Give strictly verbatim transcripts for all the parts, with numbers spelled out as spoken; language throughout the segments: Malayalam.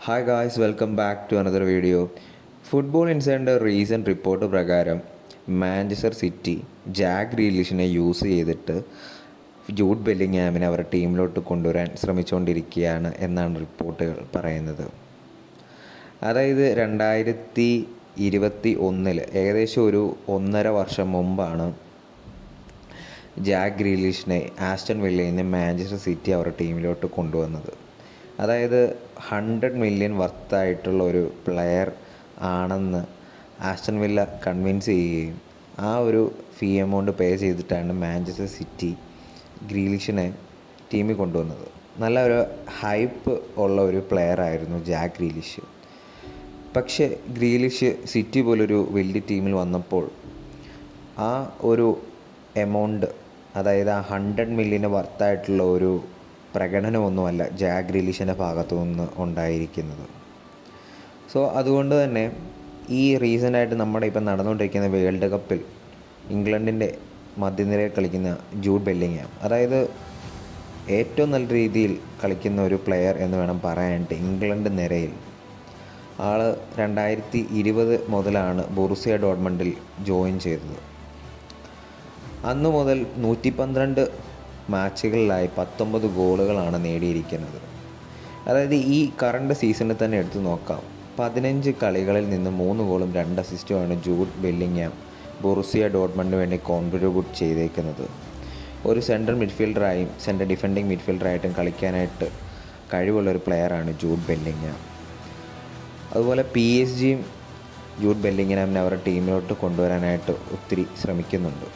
Hi guys, welcome back to another video. Football ഇൻസൈഡറിൻ്റെ റീസെൻറ്റ് റിപ്പോർട്ട് പ്രകാരം മാഞ്ചസ്റ്റർ സിറ്റി ജാക്ക് ഗ്രീലിഷിനെ യൂസ് ചെയ്തിട്ട് ജൂഡ് ബെല്ലിംഗ്ഹാമിനെ അവരുടെ ടീമിലോട്ട് കൊണ്ടുവരാൻ ശ്രമിച്ചുകൊണ്ടിരിക്കുകയാണ് എന്നാണ് റിപ്പോർട്ടുകൾ പറയുന്നത്. അതായത് രണ്ടായിരത്തി ഇരുപത്തി ഒന്നിൽ ഏകദേശം ഒരു ഒന്നര വർഷം മുമ്പാണ് ജാക്ക് ഗ്രീലിഷിനെ ആസ്റ്റൺ വില്ലയിൽ നിന്ന് മാഞ്ചസ്റ്റർ സിറ്റി അവരുടെ ടീമിലോട്ട് കൊണ്ടുവന്നത്. അതായത് ഹൺഡ്രഡ് മില്യൺ വർത്തായിട്ടുള്ള ഒരു പ്ലെയർ ആണെന്ന് ആസ്റ്റൺ വില്ല കൺവിൻസ് ചെയ്യുകയും ആ ഒരു ഫീ എമൗണ്ട് പേ ചെയ്തിട്ടാണ് മാഞ്ചസ്റ്റർ സിറ്റി ഗ്രീലിഷിനെ ടീമിൽ കൊണ്ടുവന്നത്. നല്ല ഒരു ഹൈപ്പ് ഉള്ള ഒരു പ്ലെയർ ആയിരുന്നു ജാക്ക് ഗ്രീലിഷ്. പക്ഷേ ഗ്രീലിഷ് സിറ്റി പോലൊരു വലിയ ടീമിൽ വന്നപ്പോൾ ആ ഒരു എമൗണ്ട്, അതായത് ആ ഹൺഡ്രഡ് മില്യന് വർത്തായിട്ടുള്ള ഒരു പ്രകടനമൊന്നുമല്ല ജാക്ക് ഗ്രീലിഷിൻ്റെ ഭാഗത്തു നിന്ന് ഉണ്ടായിരിക്കുന്നത്. സോ അതുകൊണ്ട് തന്നെ ഈ റീസെൻ്റായിട്ട് നമ്മുടെ ഇപ്പം നടന്നുകൊണ്ടിരിക്കുന്ന വേൾഡ് കപ്പിൽ ഇംഗ്ലണ്ടിൻ്റെ മധ്യനിരയിൽ കളിക്കുന്ന ജൂഡ് ബെല്ലിംഗ്ഹാം, അതായത് ഏറ്റവും നല്ല രീതിയിൽ കളിക്കുന്ന ഒരു പ്ലെയർ എന്ന് വേണം പറയാനായിട്ട് ഇംഗ്ലണ്ട് നിരയിൽ. ആൾ രണ്ടായിരത്തി ഇരുപത് മുതലാണ് ബൊറൂസിയ ഡോർട്ട്മണ്ടിൽ ജോയിൻ ചെയ്തത്. അന്നു മുതൽ നൂറ്റി പന്ത്രണ്ട് മാച്ചുകളിലായി പത്തൊമ്പത് ഗോളുകളാണ് നേടിയിരിക്കുന്നത്. അതായത് ഈ കറണ്ട് സീസണിൽ തന്നെ എടുത്തു നോക്കാം, പതിനഞ്ച് കളികളിൽ നിന്ന് മൂന്ന് ഗോളും രണ്ട് അസിസ്റ്റുമാണ് ജൂഡ് ബെല്ലിംഗ്ഹാം ബൊറൂസിയ ഡോർട്ട്മണ്ടിന് വേണ്ടി കോൺട്രിബ്യൂട്ട് ചെയ്തേക്കുന്നത്. ഒരു സെൻട്രൽ മിഡ്ഫീൽഡറായും സെൻട്രൽ ഡിഫെൻഡിങ് മിഡ്ഫീൽഡറായിട്ടും കളിക്കാനായിട്ട് കഴിവുള്ളൊരു പ്ലെയറാണ് ജൂഡ് ബെല്ലിംഗ്ഹാം. അതുപോലെ പി എസ് ജിയും ജൂഡ് ബെല്ലിംഗ്ഹാമിനെ അവരുടെ ടീമിലോട്ട് കൊണ്ടുവരാനായിട്ട് ഒത്തിരി ശ്രമിക്കുന്നുണ്ട്.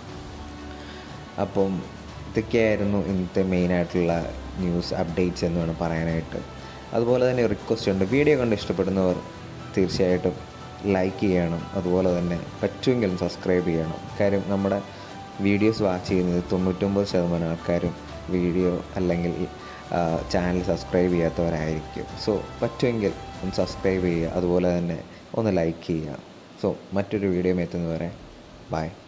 അപ്പം ഇതൊക്കെയായിരുന്നു ഇന്നത്തെ മെയിനായിട്ടുള്ള ന്യൂസ് അപ്ഡേറ്റ്സ് എന്ന് വേണം പറയാനായിട്ട്. അതുപോലെ തന്നെ റിക്വസ്റ്റ് ഉണ്ട്, വീഡിയോ കണ്ട് ഇഷ്ടപ്പെടുന്നവർ തീർച്ചയായിട്ടും ലൈക്ക് ചെയ്യണം. അതുപോലെ തന്നെ പറ്റുമെങ്കിലും സബ്സ്ക്രൈബ് ചെയ്യണം. കാര്യം നമ്മുടെ വീഡിയോസ് വാച്ച് ചെയ്യുന്നത് തൊണ്ണൂറ്റൊമ്പത് ശതമാനം ആൾക്കാരും വീഡിയോ അല്ലെങ്കിൽ ചാനൽ സബ്സ്ക്രൈബ് ചെയ്യാത്തവരായിരിക്കും. സോ പറ്റുമെങ്കിൽ ഒന്ന് സബ്സ്ക്രൈബ് ചെയ്യുക, അതുപോലെ തന്നെ ഒന്ന് ലൈക്ക് ചെയ്യുക. സോ മറ്റൊരു വീഡിയോ എത്തുന്നവരെ ബൈ.